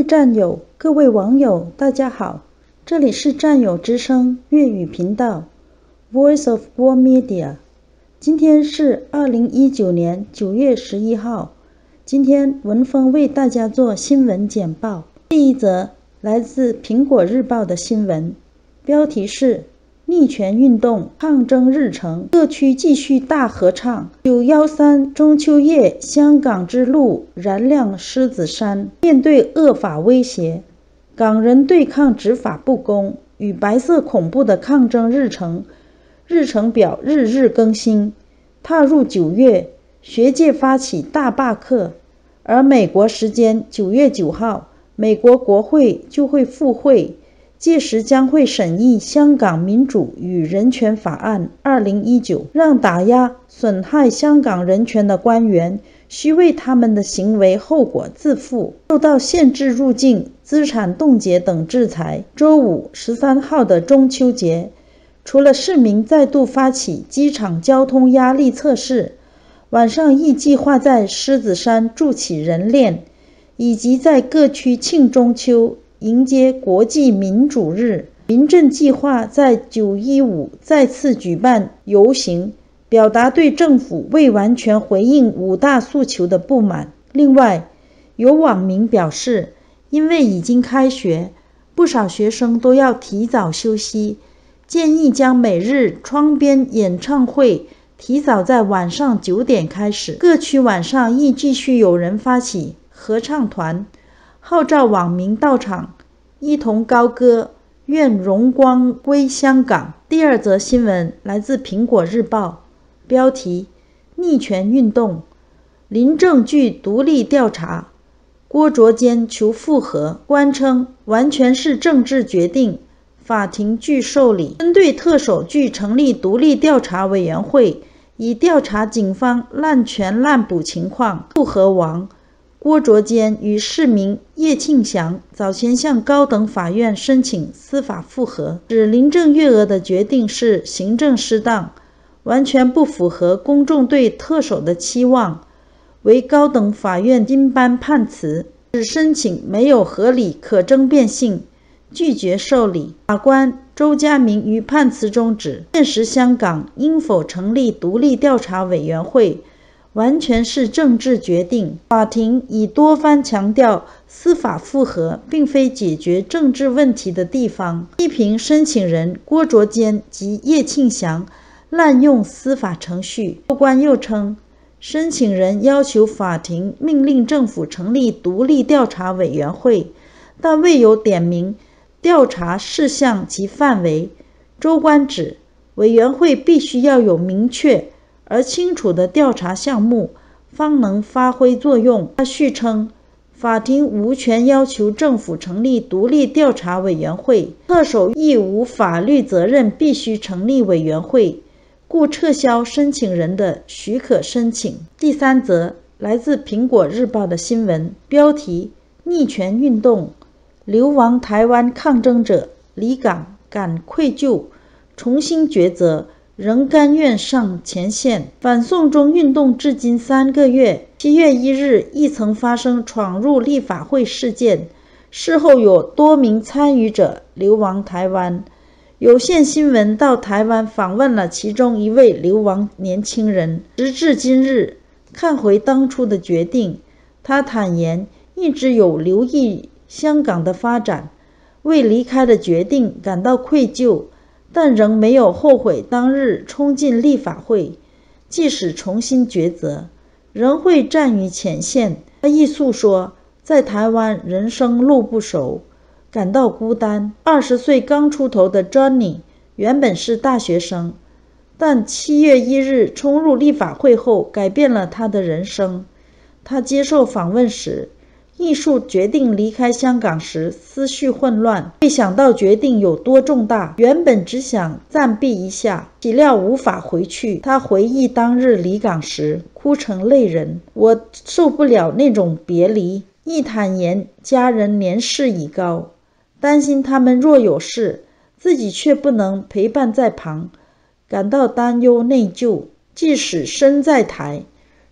战友、各位网友，大家好，这里是战友之声粤语频道 Voice of War Media。今天是2019年9月11号，今天文峰为大家做新闻简报。第一则来自苹果日报的新闻，标题是逆权运动抗争日程，各区继续大合唱。913中秋夜，香港之路燃亮狮子山。面对恶法威胁，港人对抗执法不公与白色恐怖的抗争日程表日日更新。踏入9月，学界发起大罢课，而美国时间9月9号，美国国会就会复会。届时将会审议《香港民主与人权法案2019》，让打压、损害香港人权的官员需为他们的行为后果自负，受到限制入境、资产冻结等制裁。周五13号的中秋节，除了市民再度发起机场交通压力测试，晚上亦计划在狮子山筑起人链，以及在各区庆中秋，迎接国际民主日。民阵计划在915再次举办游行，表达对政府未完全回应5大诉求的不满。另外，有网民表示，因为已经开学，不少学生都要提早休息，建议将每日窗边演唱会提早在晚上9点开始。各区晚上亦继续有人发起合唱团，号召网民到场，一同高歌愿荣光归香港。第二则新闻来自苹果日报，标题逆权运动，林郑据独立调查，郭卓坚求复核，官称完全是政治决定，法庭据受理。针对特首据成立独立调查委员会，以调查警方滥权滥捕情况。复核王郭卓坚与市民叶庆祥早前向高等法院申请司法复核，指林郑月娥的决定是行政失当，完全不符合公众对特首的期望，为高等法院今颁判词，指申请没有合理可争辩性，拒绝受理。法官周家明于判词中指，现时香港应否成立独立调查委员会完全是政治决定。法庭已多番强调，司法复核并非解决政治问题的地方，批评申请人郭卓坚及叶庆祥滥用司法程序。法官又称，申请人要求法庭命令政府成立独立调查委员会，但未有点明调查事项及范围。周官指，委员会必须要有明确而清楚的调查项目，方能发挥作用。他续称，法庭无权要求政府成立独立调查委员会，特首亦无法律责任必须成立委员会，故撤销申请人的许可申请。第三则来自苹果日报的新闻，标题逆权运动，流亡台湾抗争者离港感愧疚，重新抉择，仍甘愿上前线。反送中运动至今3个月，7月1日亦曾发生闯入立法会事件，事后有多名参与者流亡台湾。有线新闻到台湾访问了其中一位流亡年轻人，时至今日，看回当初的决定，他坦言一直有留意香港的发展，为离开的决定感到愧疚，但仍没有后悔当日冲进立法会，即使重新抉择，仍会站于前线。他亦诉说，在台湾人生路不熟，感到孤单。20岁刚出头的 Johnny 原本是大学生，但7月1日冲入立法会后改变了他的人生。他接受访问时艺术决定离开香港时思绪混乱，未想到决定有多重大，原本只想暂避一下，岂料无法回去。他回忆当日离港时哭成泪人，我受不了那种别离，亦坦言家人年事已高，担心他们若有事，自己却不能陪伴在旁，感到担忧内疚。即使身在台，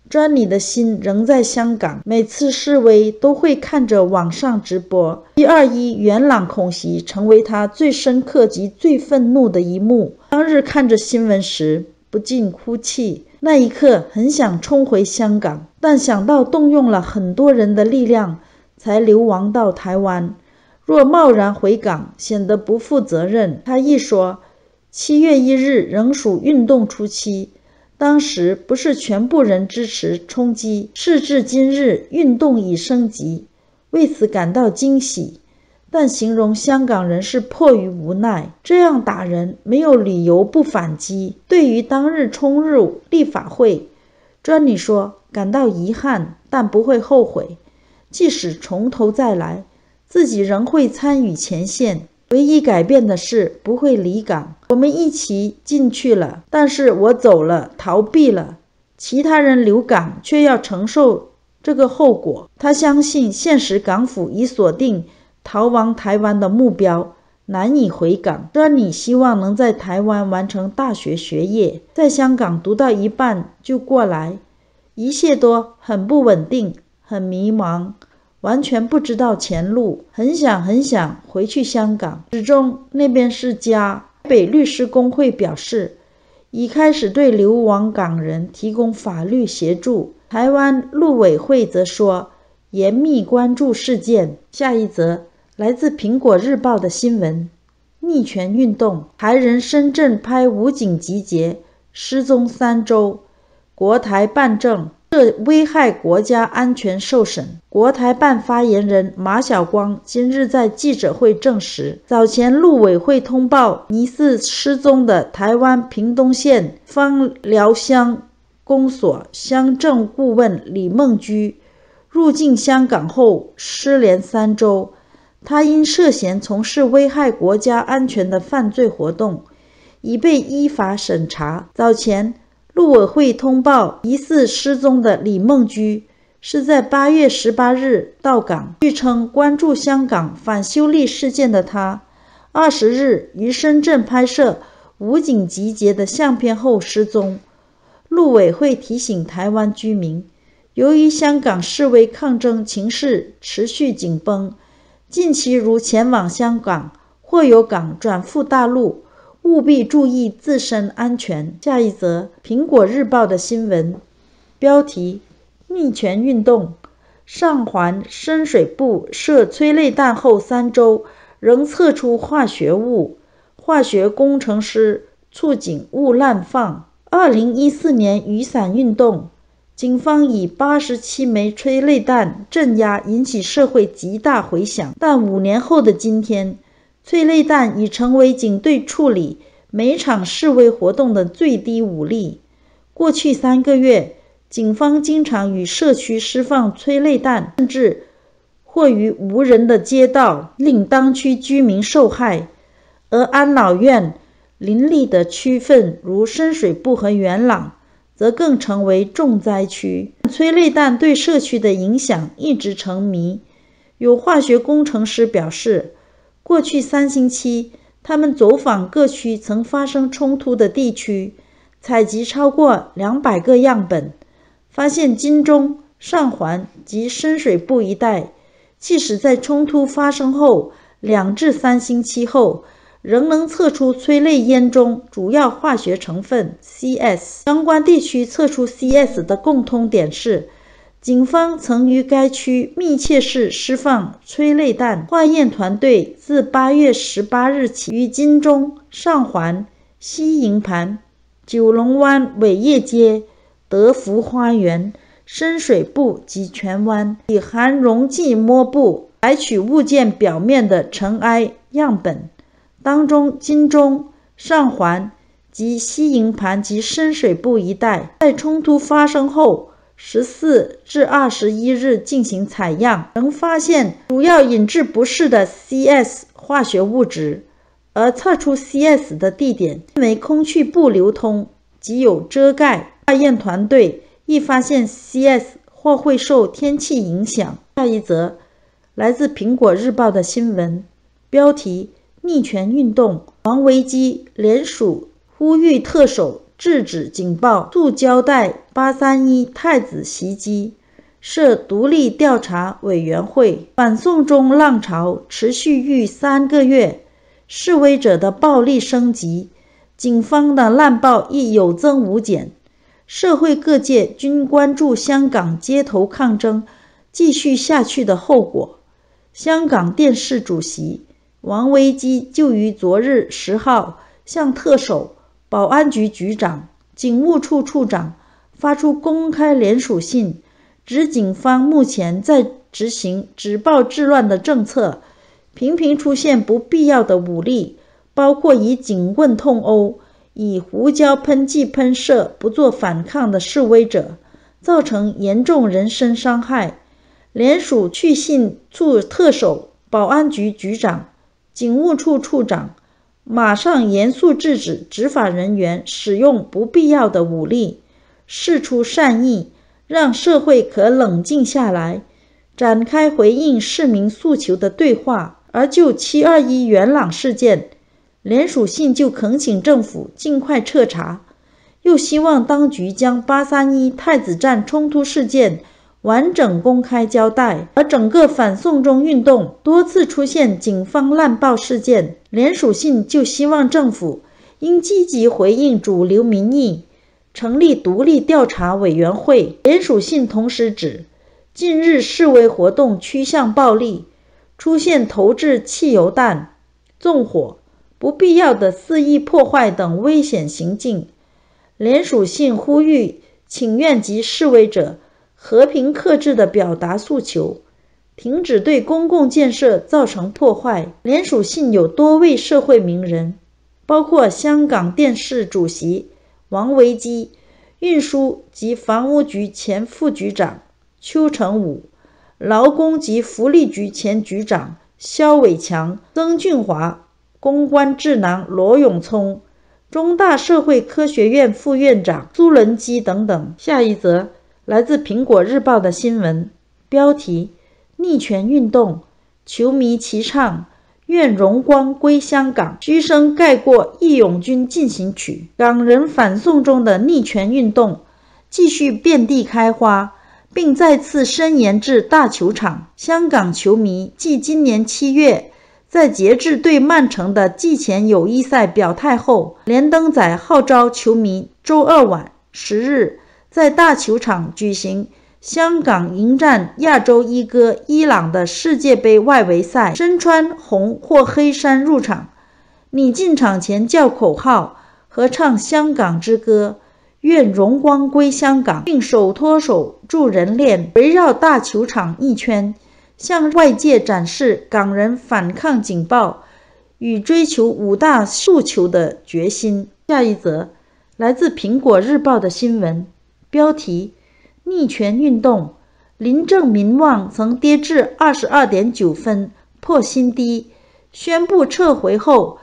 专你的心仍在香港，每次示威都会看着网上直播。721元朗恐袭成为他最深刻及最愤怒的一幕。当日看着新闻时不禁哭泣，那一刻很想冲回香港，但想到动用了很多人的力量才流亡到台湾，若贸然回港显得不负责任。他一说7月1日仍属运动初期，当时不是全部人支持冲击，事至今日运动已升级，为此感到惊喜，但形容香港人是迫于无奈，这样打人没有理由不反击。对于当日冲入立法会，专你说感到遗憾，但不会后悔，即使从头再来，自己仍会参与前线。唯一改变的是不会离港，我们一起进去了，但是我走了，逃避了，其他人留港却要承受这个后果。他相信现实港府已锁定逃亡台湾的目标，难以回港。专你希望能在台湾完成大学学业，在香港读到一半就过来，一切都很不稳定，很迷茫，完全不知道前路，很想回去香港，始终那边是家。台北律师公会表示，已开始对流亡港人提供法律协助。台湾陆委会则说，严密关注事件。下一则来自苹果日报的新闻：逆权运动，台人深圳拍武警集结，失踪3周，国台办证涉危害国家安全受审。国台办发言人马晓光今日在记者会证实，早前陆委会通报疑似失踪的台湾屏东县枋寮乡公所乡政顾问李梦居入境香港后失联3周，他因涉嫌从事危害国家安全的犯罪活动，已被依法审查。早前陆委会通报疑似失踪的李梦居是在8月18日到港，据称关注香港反修例事件的他20日于深圳拍摄武警集结的相片后失踪。陆委会提醒台湾居民，由于香港示威抗争情势持续紧绷，近期如前往香港或由港转赴大陆，务必注意自身安全。下一则苹果日报的新闻，标题：逆权运动，上环深水埗设催泪弹后3周仍测出化学物，化学工程师促警勿滥放。2014年雨伞运动，警方以87枚催泪弹镇压，引起社会极大回响，但5年后的今天，催泪弹已成为警队处理每场示威活动的最低武力。过去3个月，警方经常与社区释放催泪弹，甚至或于无人的街道令当区居民受害。而安老院林立的区份如深水埗和元朗则更成为重灾区。催泪弹对社区的影响一直成谜。有化学工程师表示，过去3星期他们走访各区曾发生冲突的地区，采集超过200个样本，发现金钟、上环及深水埗一带，即使在冲突发生后2至3星期后，仍能测出催泪烟中主要化学成分 CS。 相关地区测出 CS 的共通点是，警方曾于该区密切式释放催泪弹。化验团队自8月18日起于金钟、上环、西营盘、九龙湾伟业街、德福花园、深水埗及荃湾以含溶剂摸布采取物件表面的尘埃样本，当中金钟、上环及西营盘及深水埗一带在冲突发生后14至21日进行采样，仍发现主要引致不适的 CS 化学物质，而测出 CS 的地点因为空气不流通及有遮盖。化验团队亦发现 CS 或会受天气影响。下一则来自苹果日报的新闻，标题：逆权运动，王维基联署呼吁特首制止警报，速交代831太子袭击，设独立调查委员会。反送中浪潮持续逾3个月，示威者的暴力升级，警方的滥暴亦有增无减。社会各界均关注香港街头抗争继续下去的后果。香港电视主席王维基就于昨日10号向特首、保安局局长、警务处处长发出公开联署信，指警方目前在执行止暴制乱的政策，频频出现不必要的武力，包括以警棍痛殴、以胡椒喷剂喷射不做反抗的示威者，造成严重人身伤害。联署去信促特首、保安局局长、警务处处长马上严肃制止执法人员使用不必要的武力，释出善意，让社会可冷静下来，展开回应市民诉求的对话。而就721元朗事件，联署信就恳请政府尽快彻查，又希望当局将831太子站冲突事件完整公开交代。而整个反送中运动多次出现警方滥暴事件，联署信就希望政府应积极回应主流民意，成立独立调查委员会。联署信同时指，近日示威活动趋向暴力，出现投掷汽油弹、纵火、不必要的肆意破坏等危险行径。联署信呼吁请愿及示威者和平克制地表达诉求，停止对公共建设造成破坏。联署信有多位社会名人，包括香港电视主席王维基、运输及房屋局前副局长邱成武、劳工及福利局前局长肖伟强、曾俊华、公关智囊罗永聪、中大社会科学院副院长苏伦基等等。下一则来自苹果日报的新闻，标题：逆权运动，球迷齐唱愿荣光归香港，嘘声盖过义勇军进行曲。港人反送中的逆权运动继续遍地开花，并再次伸延至大球场。香港球迷继今年7月在节制对曼城的季前友谊赛表态后，连登载号召球迷周二晚10日在大球场举行香港迎战亚洲一哥伊朗的世界杯外围赛，身穿红或黑衫入场，你进场前叫口号，合唱香港之歌，愿荣光归香港，并手托手助人链，围绕大球场一圈，向外界展示港人反抗警暴与追求5大诉求的决心。下一则来自苹果日报的新闻，标题：逆权运动，林郑民望曾跌至22.9分，破新低，宣布撤回后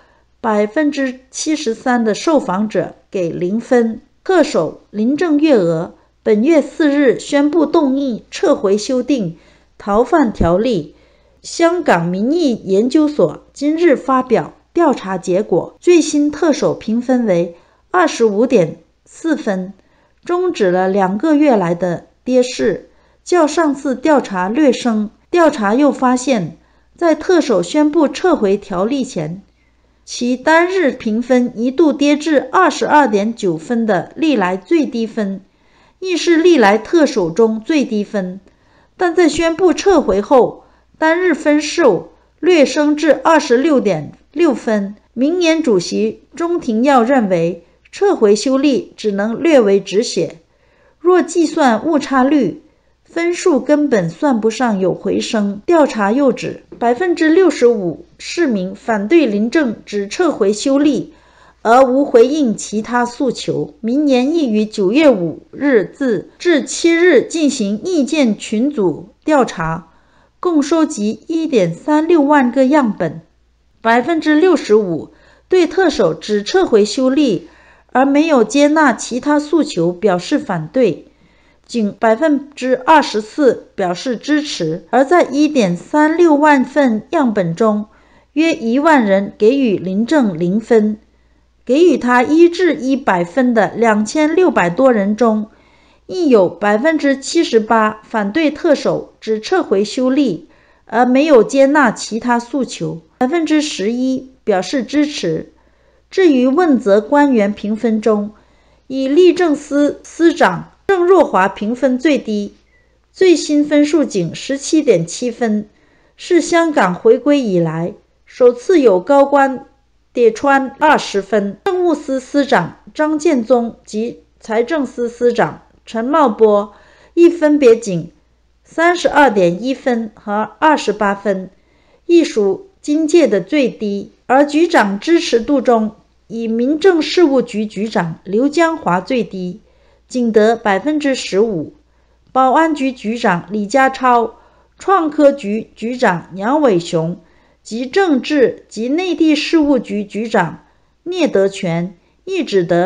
73%的受访者给0分。特首林郑月娥本月4日宣布动议撤回修订逃犯条例。香港民意研究所今日发表调查结果，最新特首评分为25.4分，终止了2个月来的跌势，较上次调查略升。调查又发现，在特首宣布撤回条例前，其单日评分一度跌至22.9分的历来最低分，亦是历来特首中最低分。但在宣布撤回后，单日分数略升至26.6分。明年主席钟庭耀认为，撤回修例只能略为止血，若计算误差率，分数根本算不上有回升。调查又指，65%市民反对林郑只撤回修例，而无回应其他诉求。明年亦于9月5日至7日进行意见群组调查，共收集1.36万个样本。65%对特首只撤回修例而没有接纳其他诉求表示反对，仅24%表示支持。而在1.36万份样本中，约1万人给予林郑0分， 给予他1至100分的2600多人中，亦有 78% 反对特首只撤回修例，而没有接纳其他诉求， 11% 表示支持。至于问责官员评分中，以律政司司长郑若骅评分最低，最新分数仅 17.7 分，是香港回归以来首次有高官跌穿20分。政务司司长张建宗及财政司司长陈茂波亦分别仅 32.1 分和28分，亦属今届的最低。而局长支持度中，以民政事务局局长刘江华最低，仅得 15%， 保安局局长李家超、创科局局长杨伟雄及政治及内地事务局局长聂德权亦只得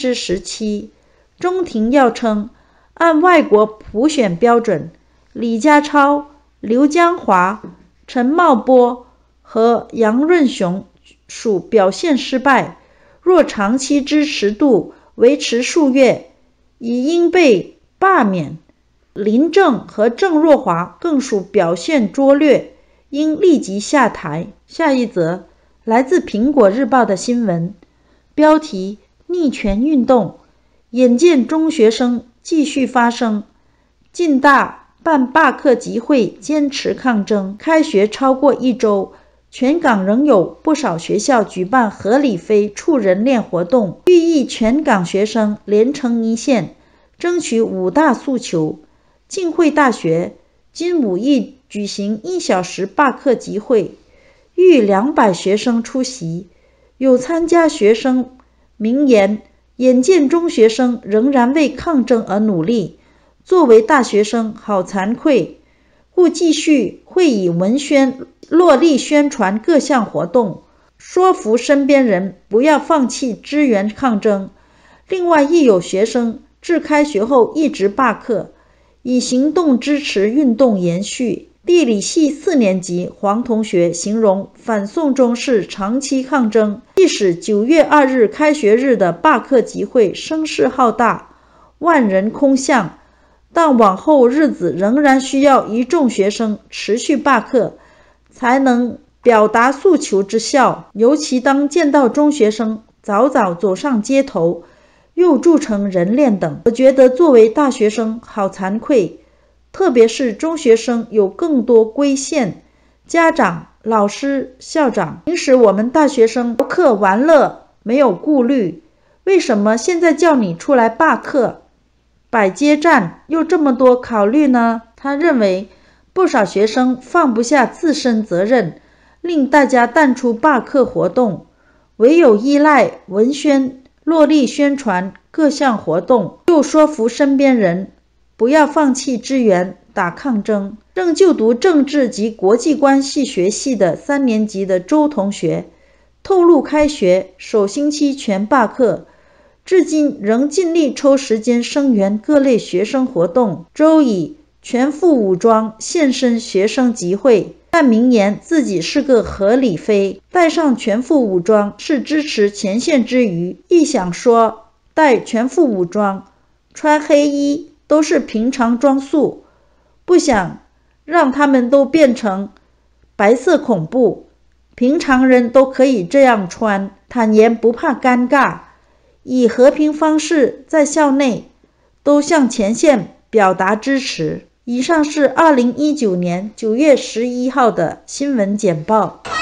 17%。 中庭要称，按外国普选标准，李家超、刘江华、陈茂波和杨润雄属表现失败，若长期支持度维持数月，已应被罢免。林郑和郑若骅更属表现拙劣，应立即下台。下一则来自苹果日报的新闻，标题：逆权运动，眼见中学生继续发声，浸大办罢课集会坚持抗争。开学超过1周，全港仍有不少学校举办合理非触人链活动，寓意全港学生连成一线，争取5大诉求。浸会大学今午亦举行1小时罢课集会，逾200学生出席。有参加学生明言，眼见中学生仍然为抗争而努力，作为大学生好惭愧，故继续会以文宣落力宣传各项活动，说服身边人不要放弃支援抗争。另外亦有学生至开学后一直罢课，以行动支持运动延续。地理系4年级黄同学形容反送中是长期抗争，即使9月2日开学日的罢课集会声势浩大，万人空巷，但往后日子仍然需要一众学生持续罢课，才能表达诉求之效。尤其当见到中学生早早走上街头，又铸成人链等，我觉得作为大学生好惭愧，特别是中学生有更多规限，家长、老师、校长，平时我们大学生逃课玩乐没有顾虑，为什么现在叫你出来罢课、摆街站又这么多考虑呢？他认为不少学生放不下自身责任，令大家淡出罢课活动，唯有依赖文宣落力宣传各项活动，又说服身边人不要放弃支援打抗争。正就读政治及国际关系学系的3年级的周同学透露，开学首星期全罢课，至今仍尽力抽时间声援各类学生活动。周以全副武装现身学生集会，但明言自己是个合理非，带上全副武装是支持前线之余，亦想说带全副武装穿黑衣都是平常装束，不想让他们都变成白色恐怖，平常人都可以这样穿，坦言不怕尴尬，以和平方式在校内都向前线表达支持。以上是2019年9月11号的新闻简报。